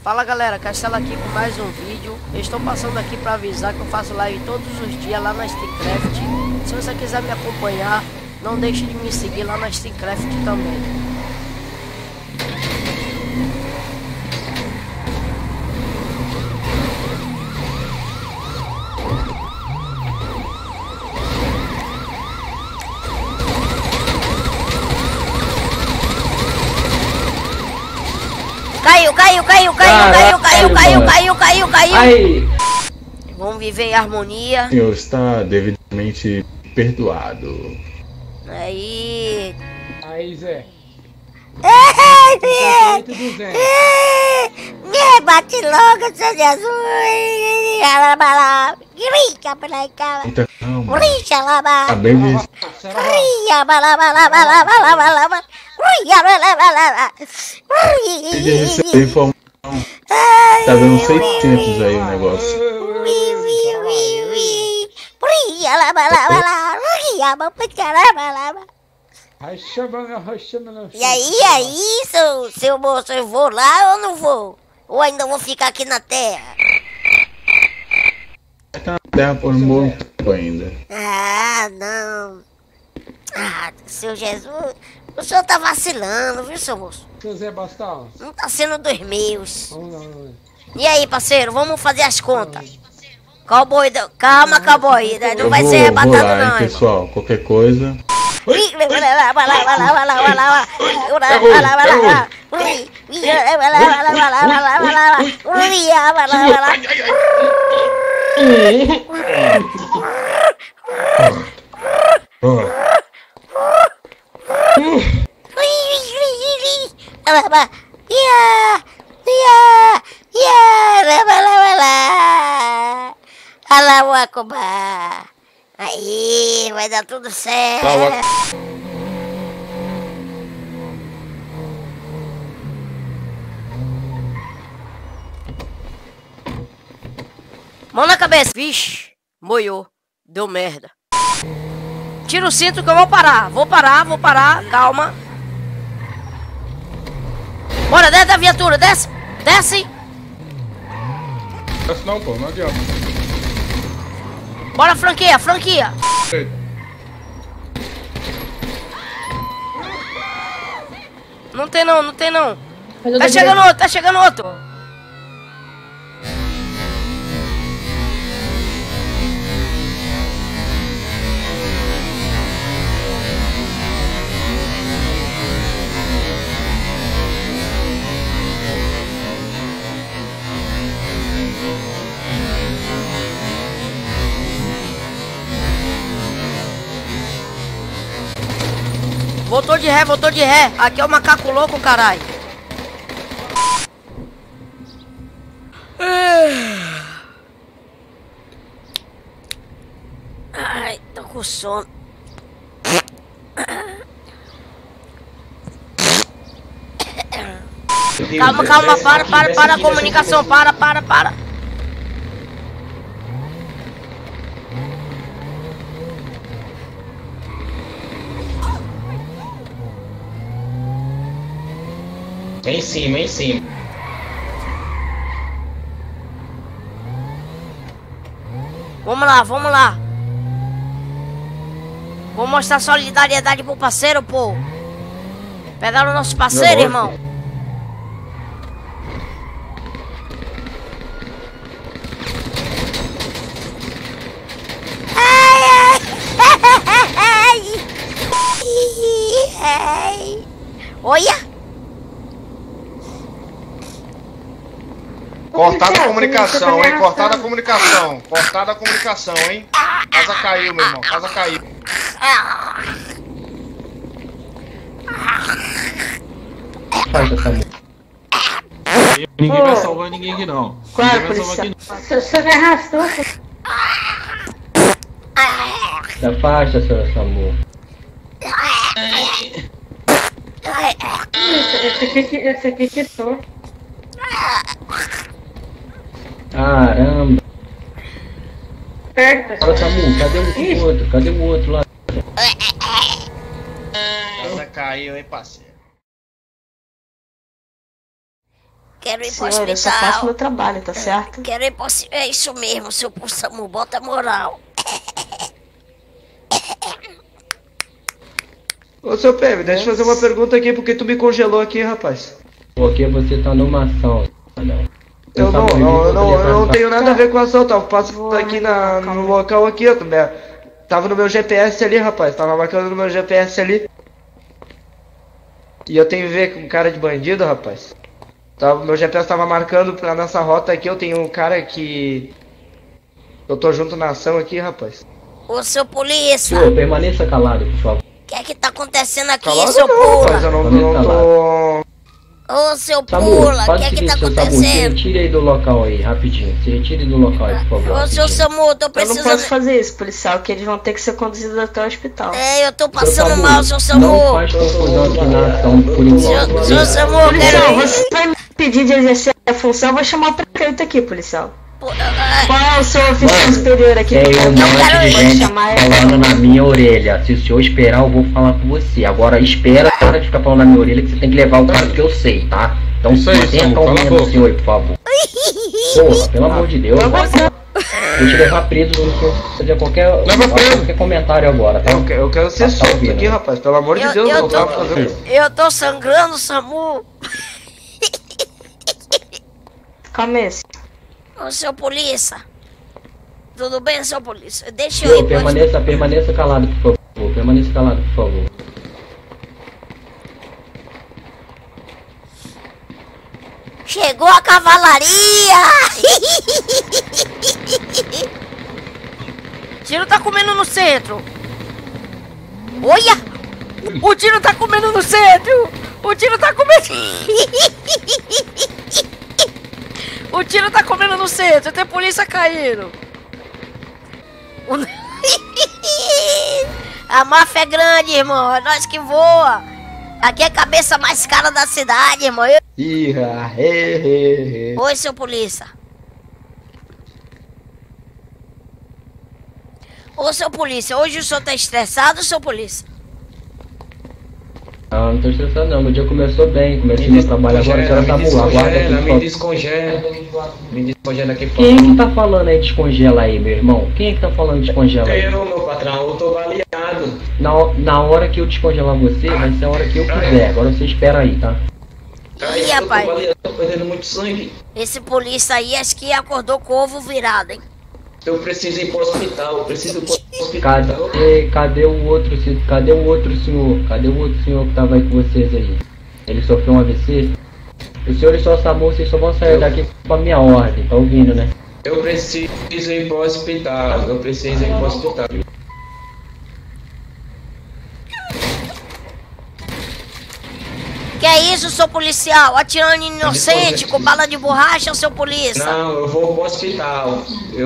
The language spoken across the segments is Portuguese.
Fala galera, Castelo aqui com mais um vídeo. Eu estou passando aqui para avisar que eu faço live todos os dias lá na Steamcraft. Se você quiser me acompanhar, não deixe de me seguir lá na Steamcraft também. Caiu. Ai. Vamos viver em harmonia. O senhor está devidamente perdoado. Aí, Zé. Me bate logo, seu Jesus. Muita calma. Rixa, Bem visto. Queria receber informação. Tá dando 600 aí o negócio. E aí, seu moço, eu vou lá ou não vou? Ou ainda vou ficar aqui na terra? Tá na terra por muito tempo ainda. Ah, não. Ah, seu Jesus, o senhor tá vacilando, viu, seu moço? Seu Zé Bastal. Não tá sendo dos meus. Vamos lá. E aí, parceiro, vamos fazer as contas. Cowboy, calma, cowboy, não vai ser Vou arrebatado lá, hein, não, pessoal. Qualquer coisa. Allahu Akbar. Aí, vai dar tudo certo. Mão na cabeça. Vixe, moiou. Deu merda. Tira o cinto que eu vou parar. Vou parar. Calma. Bora, desce da viatura. Desce. Desce não, pô. Não adianta. Bora, franquia. Não tem não. Tá chegando outro. Voltou de ré. Aqui é o macaco louco, caralho. Ai, tô com sono. Calma, para a comunicação, para. Em cima. Vamos lá. Vou mostrar solidariedade pro parceiro, pô. Pegaram o nosso parceiro, irmão. Ai. Olha. Cortada a comunicação, hein? Cortada a comunicação, hein? Casa caiu, meu irmão. Casa caiu. Ninguém vai salvar ninguém aqui não. Claro, policial. Você me arrastou. Da faixa, seu Samu. Esse aqui quitou. Caramba. Perto. Fala, Samu, cadê o outro lá? Casa caiu, hein, parceiro. Quero ir pro Senhor, eu só faço hospital. meu trabalho, tá certo? Quero ir pro hospital. É isso mesmo, seu Samu, bota moral. Ô, seu Peb, deixa eu fazer uma pergunta aqui, porque tu me congelou aqui, rapaz. Porque você tá numa ação. Eu não tenho nada a ver com a ação, tava passando aqui no local aqui, ó, também. Tava no meu GPS ali, rapaz, tava marcando no meu GPS ali. E eu tenho que ver com cara de bandido, rapaz. Meu GPS tava marcando pra nessa rota aqui, eu tenho um cara que... Eu tô junto na ação aqui, rapaz. Ô, seu polícia, Senhor, permaneça calado, por favor. o que é que tá acontecendo aqui, Calado seu não, rapaz, pula? eu não tô... Ô, seu Samu, pula, o faz que é o que tá seguinte, seu Samu, se acontecendo? retire aí do local aí, rapidinho. Se retire do local aí, por favor. Ô, seu rapidinho. Samu, eu tô Eu não precisando... posso fazer isso, policial, que eles vão ter que ser conduzidos até o hospital. É, eu tô Seu passando Samu, mal, seu Não Samu. faz confusão aqui na ação, por enquanto. Seu Samu, eu Policial, quero... você vai me pedir de exercer a função, eu vou chamar o prefeito aqui, policial. Qual é o seu oficial superior aqui? Tem um monte quero de ir. gente chamar falando na minha orelha. Se o senhor esperar, eu vou falar com você. Agora espera de ficar falando na minha orelha que você tem que levar o cara que eu sei, tá? Então Isso aí, tenha Samu, cala a calminha do boca. senhor aí, por favor. Porra, pelo amor de Deus. Vou te levar preso se você fazer qualquer comentário agora, tá? Eu quero ser Tá solto ouvindo, aqui, né? rapaz, pelo amor de Deus, não tava fazendo... Eu tô sangrando, Samu. Calma aí. Ô, seu polícia. Tudo bem, seu polícia? Deixa eu Senhor, ir pro... permaneça calado, por favor. Permaneça calado, por favor. Chegou a cavalaria! Tiro tá comendo no centro. Olha! O tiro tá comendo no centro! O tiro tá comendo... O tiro tá comendo no centro, tem polícia caindo. A máfia é grande, irmão, é nós que voa. Aqui é a cabeça mais cara da cidade, irmão. Oi, seu polícia. Ô, seu polícia, hoje o senhor tá estressado, seu polícia? Ah, não tô estressado não, meu dia começou bem, comecei meu trabalho agora, a senhora tá mula, aguarda aqui. Me descongela aqui, por Quem é favor. que tá falando aí descongela aí, meu irmão? Quem é que tá falando descongela aí? Eu, meu patrão, eu tô baleado. Na hora que eu descongelar você, vai ser a hora que eu quiser, agora você espera aí, tá? Ih, rapaz, Eu tô perdendo muito sangue. esse polícia aí acho que acordou com o ovo virado, hein? Eu preciso ir pro hospital, eu preciso ir pro hospital. Cadê o outro senhor? Cadê o outro senhor que tava aí com vocês aí? Ele sofreu um AVC? Os senhores só Samu, vocês só vão sair daqui com a minha ordem, tá ouvindo, né? Eu preciso ir pro hospital, eu preciso ir pro hospital. Que é isso, seu policial? Atirando em inocente com bala de borracha, seu polícia? Não, eu vou pro hospital.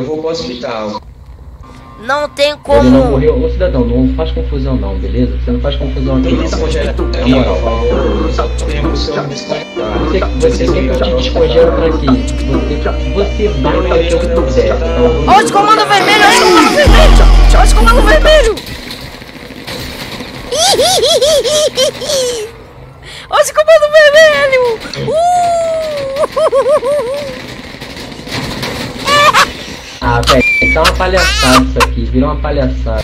Não tem Ele não como. morreu. Ô cidadão, não faz confusão não, beleza? Você não faz confusão aqui. Me descongela aqui, por favor. Só tenho o senhor me descongelar. Você quer que eu te descongelo pra quê? Você vai fazer o que quiser, tá ouvindo? Olha os comandos vermelhos, olha os comandos vermelhos! Olha os comandos vermelhos! Olha os comandos vermelhos! Ah, velho, tá uma palhaçada isso aqui, virou uma palhaçada.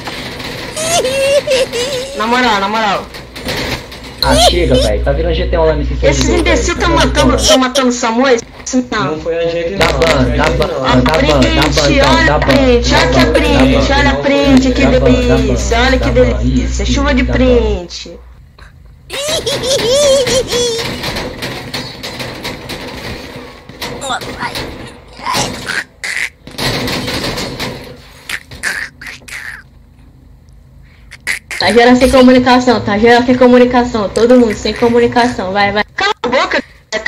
Na moral. Ah, chega, velho, tá virando GTA Online esse servidor, Esses velho. imbecis Tá virando GTA Online. estão matando Samuel? Não. Não foi a gente não. Dá ban, Olha a print, que delícia, olha que delícia, chuva de print. Tá geral sem comunicação, todo mundo sem comunicação, vai. Cala a boca,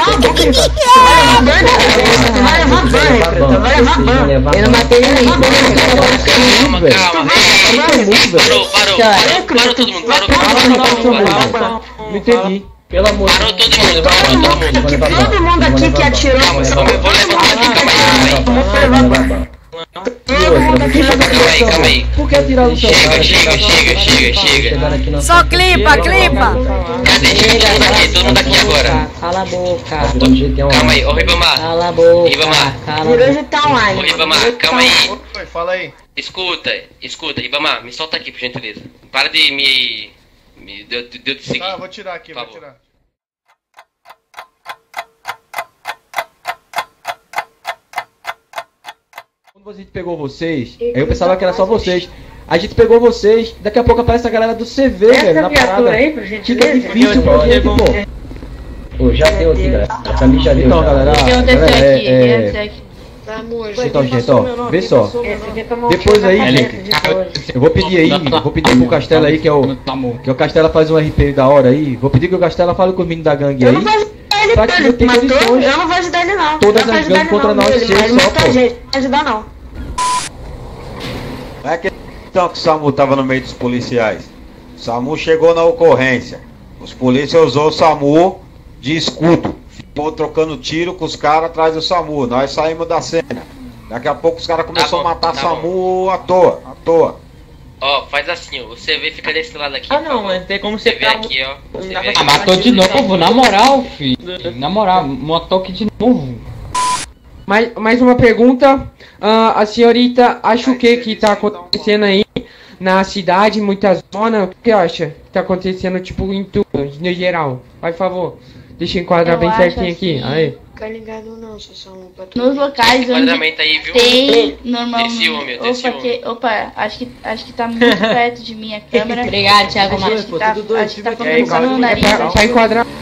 tu vai levar ban. Eu não matei ninguém. Parou todo mundo. Não entendi. Pelo amor de Deus. Todo mundo aqui que atirou. Vou levar E outra, você Calma aí. Por que atirar no seu cara? Chega. Só clipa. Cadê? Todo mundo aqui agora. Cala a boca. Calma aí, ô Ribamar. Cala a boca. Ribamar. Coruja tá online. Ô Ribamar, calma aí. Oi, fala aí. Escuta, Ribamar, me solta aqui, por gentileza. Para de me de seguir. Tá, vou tirar aqui, vou tirar. Quando a gente pegou vocês, eu pensava que era só vocês. A gente pegou vocês, daqui a pouco aparece a galera do CV, velho, na parada. Aí, por Fica difícil pra gente, pô. Pô, já deu aqui, galera. Pra mim já deu. Então, galera, Então, gente, ó, vê só. Depois aí, gente, eu vou pedir pro Castela aí, que é o Castela faz um RP da hora aí. Vou pedir que o Castela fale com os meninos da gangue aí. Pra que não tem condições. Eu não vou ajudar ele não. Todas as gangues contra nós seis só, pô. Não vai ajudar não. Não é que então que o SAMU tava no meio dos policiais. O SAMU chegou na ocorrência. Os polícias usou o SAMU de escudo. Ficou trocando tiro com os caras atrás do SAMU. Nós saímos da cena. Daqui a pouco os caras começaram a matar SAMU à toa. Ó, faz assim, ó. O CV fica desse lado aqui. Ah não, mas tem como você CV aqui, ó. Ah, matou de novo, na moral, filho. Na moral, matou aqui de novo. Mais uma pergunta. A senhorita acha o que tá acontecendo aí na cidade, muitas zonas? O que acha que tá acontecendo, tipo, em tudo, no geral? Vai, por favor. Deixa eu enquadrar bem certinho aqui. Aí. Fica ligado não, se são nos locais onde aí, viu? tem normalmente. Opa, acho que tá muito perto de mim a câmera. Obrigado, Thiago Acho que tá começando no nariz. Pra enquadrar.